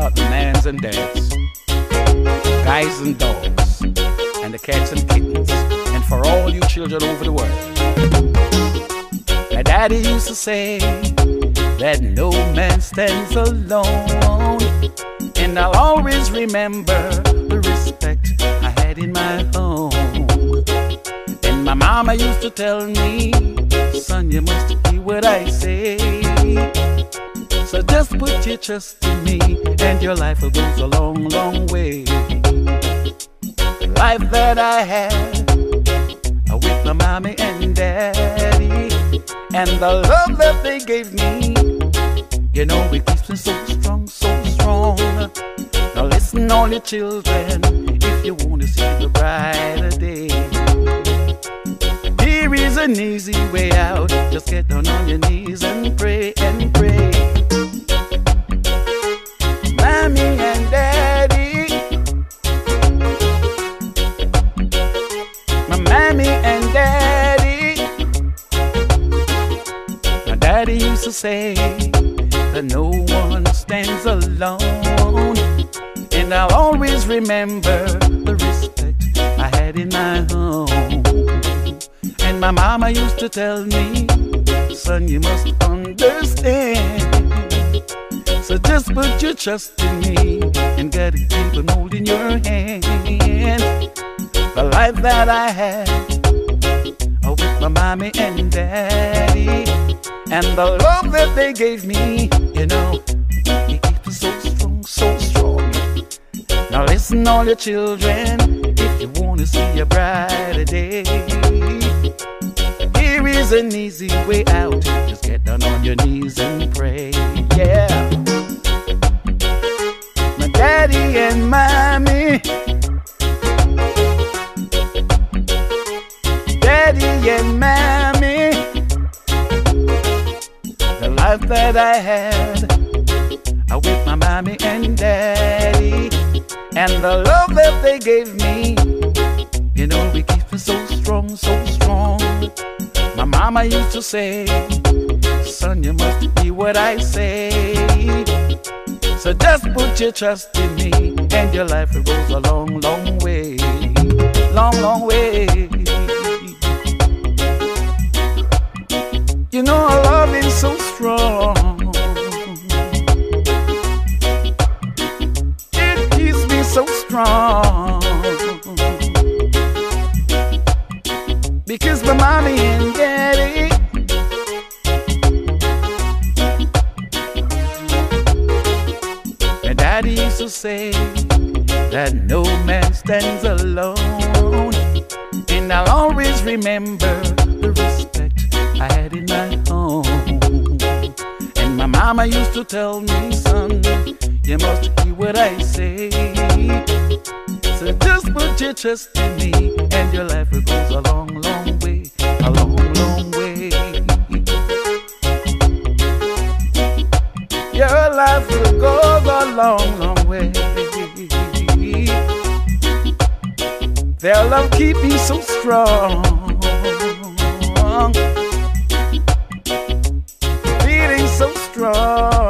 about the nans and dads, guys and dogs, and the cats and kittens, and for all you children over the world. My daddy used to say that no man stands alone, and I'll always remember the respect I had in my home. And my mama used to tell me, son, you must hear what I say. So just put your trust in me, and your life will go a long, long way. The life that I had with my mommy and daddy, and the love that they gave me, you know, it keeps me so strong, so strong. Now listen, all your children, if you want to see the brighter day, here is an easy way out. Just get down on your knees and pray and pray. Mommy and daddy, my mommy and daddy. My daddy used to say that no one stands alone, and I'll always remember the respect I had in my home. And my mama used to tell me, son, you must understand. So just put your trust in me, and gotta keep a hold in your hand. The life that I had with my mommy and daddy, and the love that they gave me, you know, it keeps me so strong, so strong. Now listen, all your children, if you want to see a brighter day, here is an easy way out. Just get down on your knees and pray. Yeah. My daddy and mommy, daddy and mommy, the life that I had with my mommy and daddy, and the love that they gave me, you know, it keeps me so strong, so strong. My mama used to say, son, you must hear what I say. So just put your trust in me, and your life will go a long, long way. Long, long way. You know our love is so strong. It keeps me so strong. Because my mommy and daddy, my daddy used to say that no man stands alone, and I'll always remember the respect I had in my home. And my mama used to tell me, son, you must hear what I say. So just put your trust in me, and your life will go a long, long way, a long, long way. Your life will go a long, long way. Their love keep me so strong, feeling so strong.